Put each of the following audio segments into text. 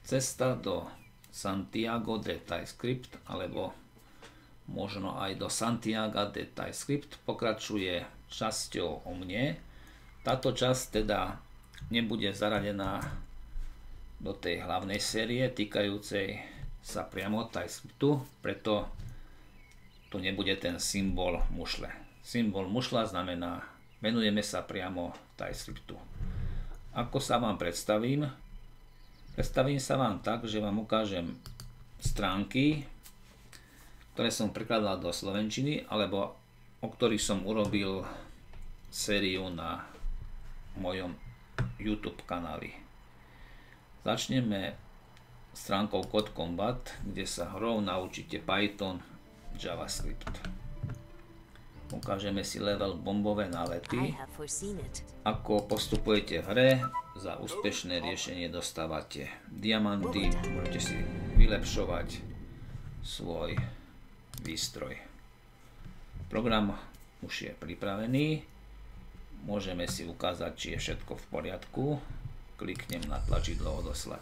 Cesta do Santiago de TypeScript alebo možno aj do Santiago de TypeScript pokračuje časťou o mne. Táto časť teda nebude zaradená do tej hlavnej série týkajúcej sa priamo TypeScriptu, preto tu nebude ten symbol mušle. Symbol mušla znamená, venujeme sa priamo TypeScriptu. Ako sa vám predstavím? Predstavím sa vám tak, že vám ukážem stránky, ktoré som prekladal do slovenčiny, alebo o ktorých som urobil sériu na mojom YouTube kanáli. Začneme stránkou Code Combat, kde sa hrou naučíte Python, JavaScript. Ukážeme si level bombové nálety. Ako postupujete v hre, za úspešné riešenie dostávate diamanty, môžete si vylepšovať svoj výstroj. Program už je pripravený. Môžeme si ukázať, či je všetko v poriadku. Kliknem na tlačidlo odoslať.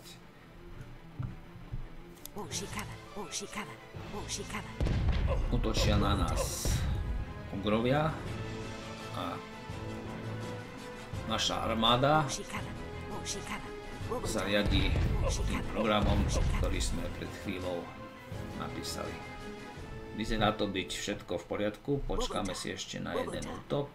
Útočia na nás ogrovia a naša armáda sa riadi tým programom, ktorý sme pred chvíľou napísali. Vyzerá to byť všetko v poriadku, počkáme si ešte na jeden útok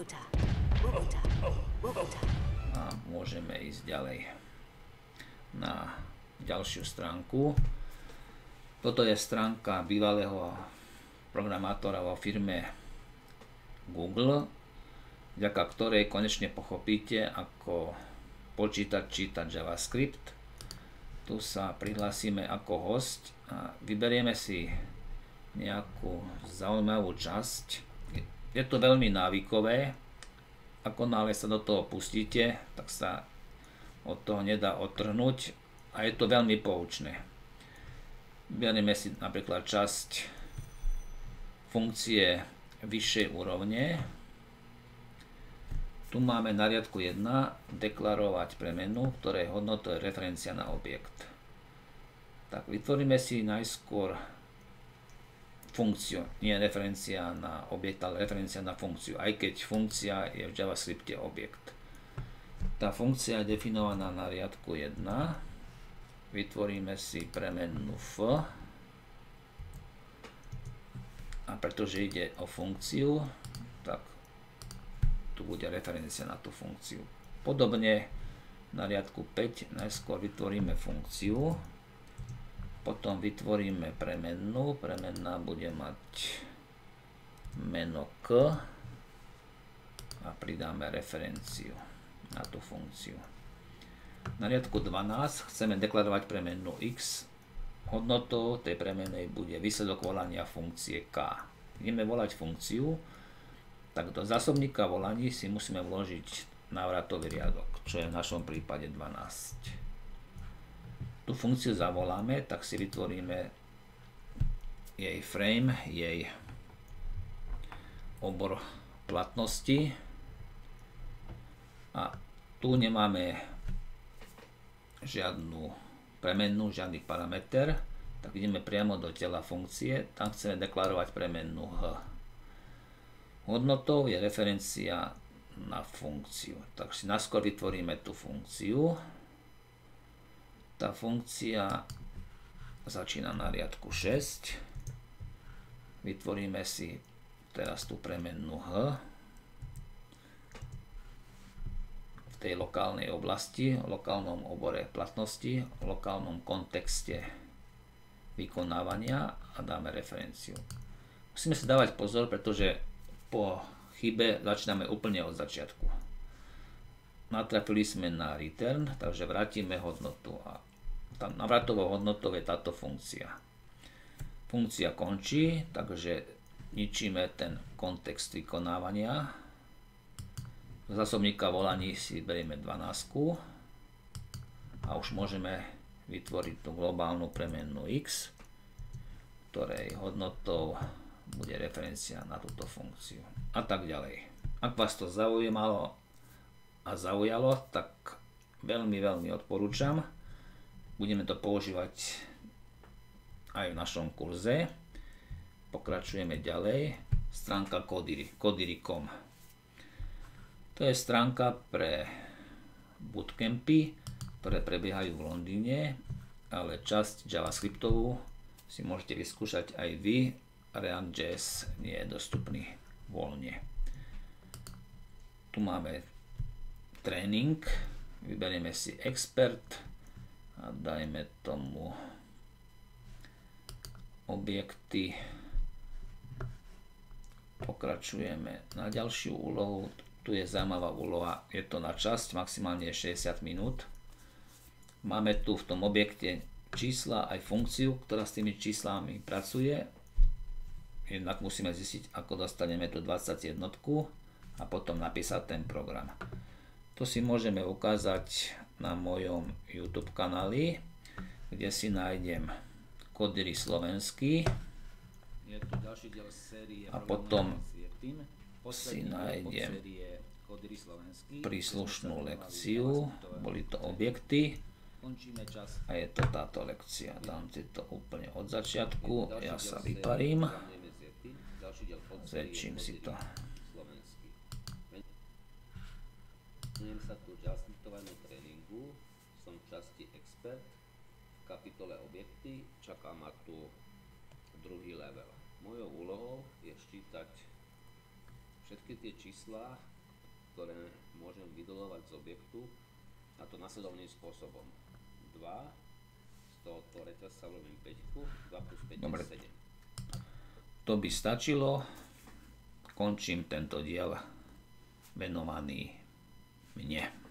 a môžeme ísť ďalej na ďalšiu stránku. Toto je stránka bývalého programátora vo firme Google, vďaka ktorej konečne pochopíte, ako počítať, čítať JavaScript. Tu sa prihlásime ako host a vyberieme si nejakú zaujímavú časť. Je to veľmi návykové. Ako náhle sa do toho pustíte, tak sa od toho nedá odtrhnúť a je to veľmi poučné. Vyberieme si napríklad časť funkcie vyššej úrovne. Tu máme na riadku 1 deklarovať premenu, ktorej hodnotou je referencia na objekt. Tak vytvoríme si najskôr funkciu, nie referencia na objekt, ale referencia na funkciu, aj keď funkcia je v JavaScripte objekt. Tá funkcia je definovaná na riadku 1. Vytvoríme si premennú f a pretože ide o funkciu, tak tu bude referencia na tú funkciu. Podobne na riadku 5 najskôr vytvoríme funkciu, potom vytvoríme premennú, premenná bude mať meno k a pridáme referenciu na tú funkciu. Na riadku 12 chceme deklarovať premennú x. Hodnotou tej premennej bude výsledok volania funkcie k. Ideme volať funkciu, tak do zásobníka volaní si musíme vložiť návratový riadok, čo je v našom prípade 12. Tú funkciu zavoláme, tak si vytvoríme jej frame, jej obor platnosti a tu nemáme žiadnu premennú, žiadny parameter, tak ideme priamo do tela funkcie, tam chceme deklarovať premennú h. Hodnotou je referencia na funkciu, tak si naskôr vytvoríme tú funkciu. Tá funkcia začína na riadku 6, vytvoríme si teraz tú premennú h v tej lokálnej oblasti, lokálnom obore platnosti, lokálnom kontexte vykonávania a dáme referenciu. Musíme si dávať pozor, pretože po chybe začíname úplne od začiatku. Natrafili sme na return, takže vrátime hodnotu a tam návratovou hodnotou je táto funkcia. Funkcia končí, takže ničíme ten kontext vykonávania. Z zásobníka volaní si berieme 12 a už môžeme vytvoriť tú globálnu premennú x, ktorej hodnotou bude referencia na túto funkciu a tak ďalej. Ak vás to zaujímalo a zaujalo, tak veľmi odporúčam, Budeme to používať aj v našom kurze. Pokračujeme ďalej. Stránka Codery.com. To je stránka pre bootcampy, ktoré prebiehajú v Londýne, ale časť JavaScriptovú si môžete vyskúšať aj vy. React.js nie je dostupný voľne. Tu máme tréning, vyberieme si expert a dajme tomu objekty. Pokračujeme na ďalšiu úlohu. Tu je zaujímavá úloha, je to na časť, maximálne 60 minút. Máme tu v tom objekte čísla aj funkciu, ktorá s tými číslami pracuje. Jednak musíme zistiť, ako dostaneme tu 21 a potom napísať ten program. To si môžeme ukázať na mojom YouTube kanáli, kde si nájdem Codery slovenský. Je tu ďalší diel série a potom si nájdem príslušnú lekciu. Boli to objekty. A je to táto lekcia. Dám si to úplne od začiatku. Ja sa vyparím. Zväčším si to. Venujem sa tu JavaScriptovému tréningu. Som v časti expert. V kapitole objekty čaká ma tu druhý level. Mojou úlohou je ščítať všetky tie čísla, ktoré môžem vydolovať z objektu, a to nasledovným spôsobom. 2, z tohoto reťazca robím 5, 2 plus 5 je 7. To by stačilo. Končím tento diel venovaný mne.